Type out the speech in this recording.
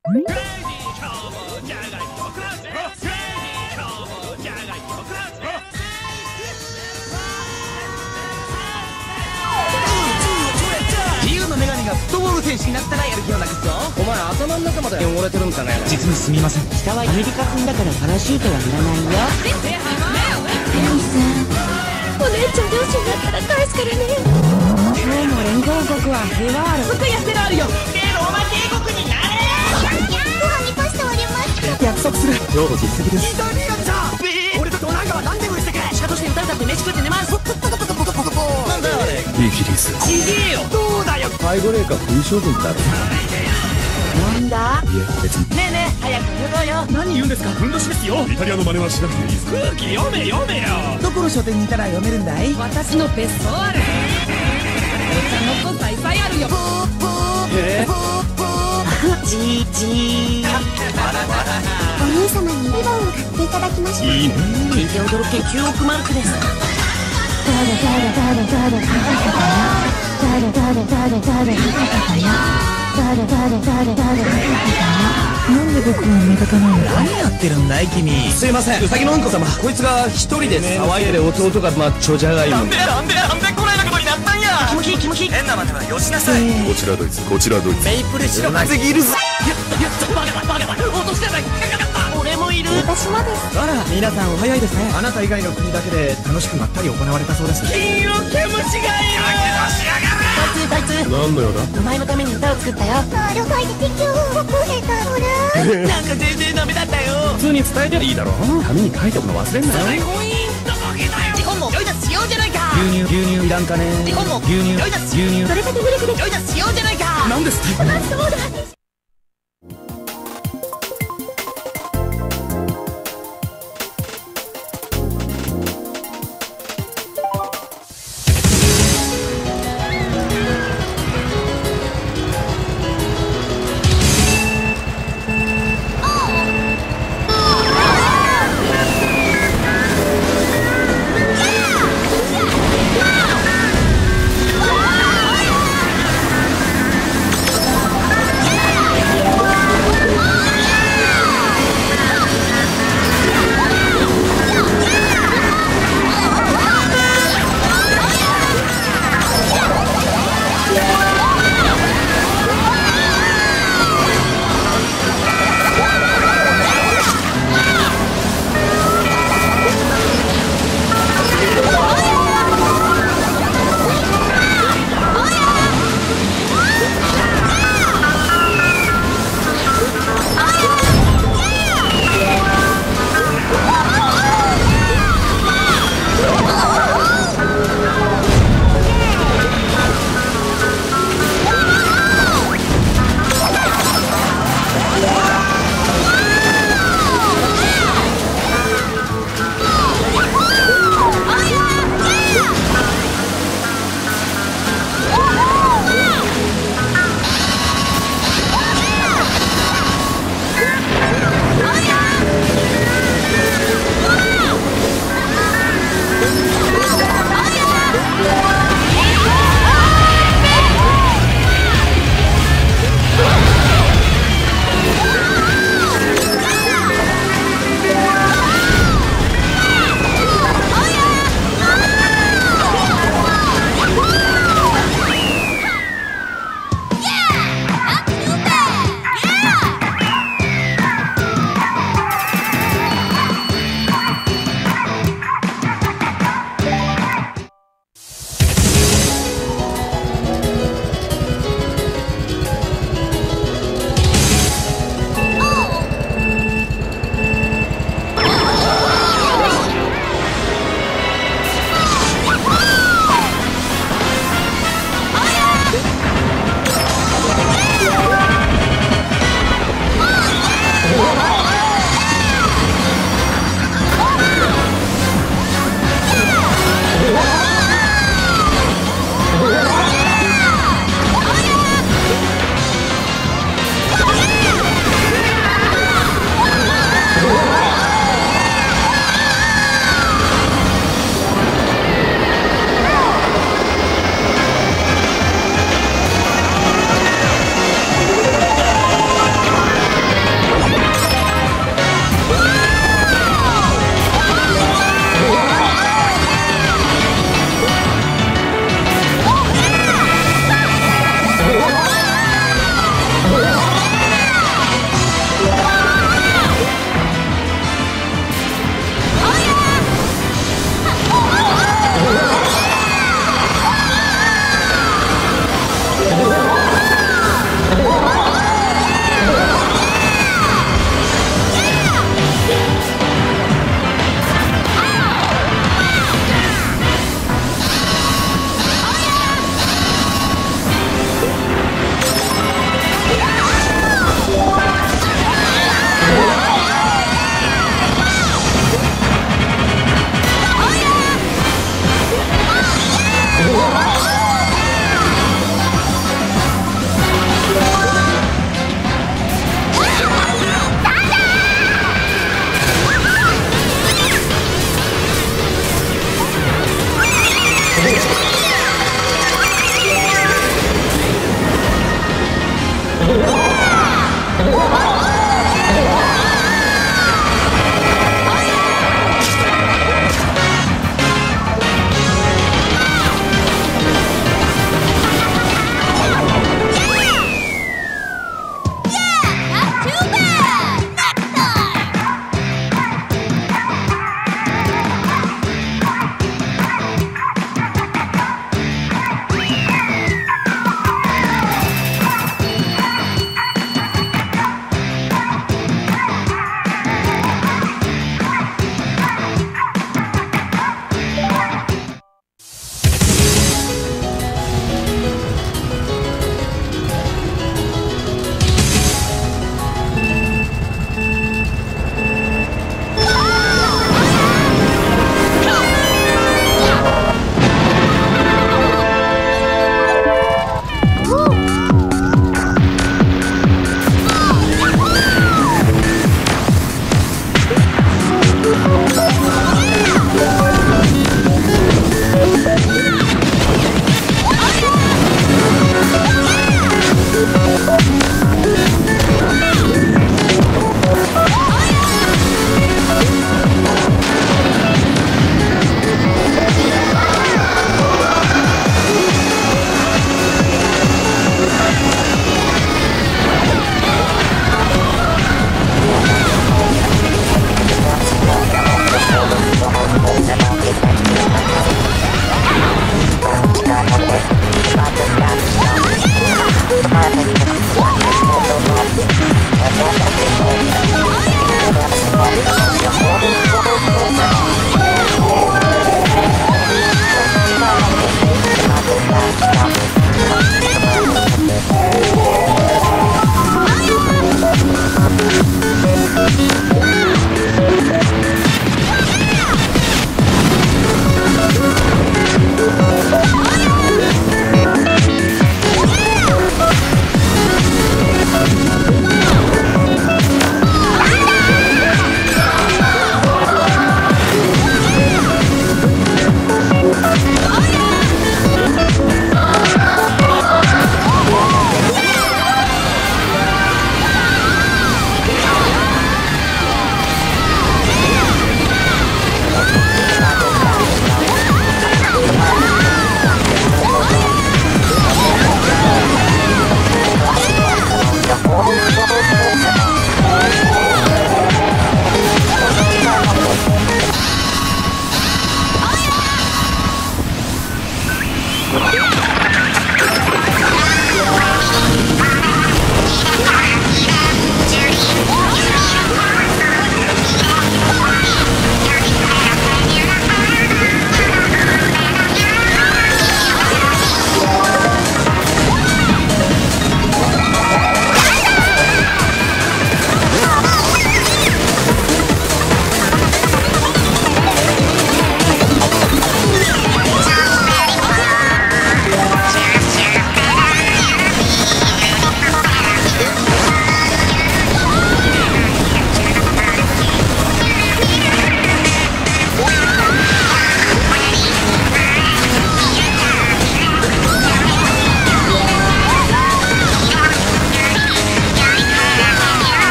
自由の女神がフットボール選手になったらやる気をなくすぞ。お前頭の中まで汚れてるんかね。実にすみません。 下はアメリカ風だからパラシュートはいらないよ。 お姉ちゃん両親だったら返すからね。 今日も連合国は平和ある。 僕やってらあるよ。ローマ帝国になれ。 ご飯にパスタ割ります。 約束する。今日の実績です。 俺とドナンガは何でもしてくれ。 シカとして歌歌って飯食って寝ます。なんだよあれ。イギリス。ちげえよ。 どうだよ。 背後霊か冬将軍だろ。 なんだ。 いえ別に。 ねえねえ早く脱ごうよ。 何言うんですか。ふんどしですよ。イタリアの真似はしなくていいです。空気読めよ。 どこの書店にいたら読めるんだい。 私の別荘ある。お茶の子さいさいあるよ。 じーお兄様にリボンを買っていただきました。 いいね。 聞いて驚け9億マルクです。 なんで僕は目立たないの。何やってるんだい君。すいません、ウサギのうんこ様。こいつが一人で騒いでる弟がマッチョじゃがいも。 なんでこないなことになったんや。 キモキ変なまではよしなさい。こちらドイツ。 メイプルシロップいるぞ。 バカだ。落としてない。 俺もいる。 私もです。 あら皆さんお早いですね。あなた以外の国だけで楽しくまったり行われたそうです。 金色毛虫がいる。 こいつ何のよだ。 お前のために歌を作ったよ。 アルバイト適応を超えたほら。 なんか全然ダメだったよ。 普通に伝えていいだろ。紙に書いておくの忘れんなよ。 日本も良いだしようじゃないか。 牛乳いらんかね。 日本も牛乳良いだし。 牛乳それだけグレグレ良いだしようじゃないか。 なんですって。 そうだ。